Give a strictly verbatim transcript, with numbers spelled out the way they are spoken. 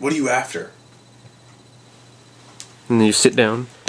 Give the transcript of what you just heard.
What are you after? And then you sit down.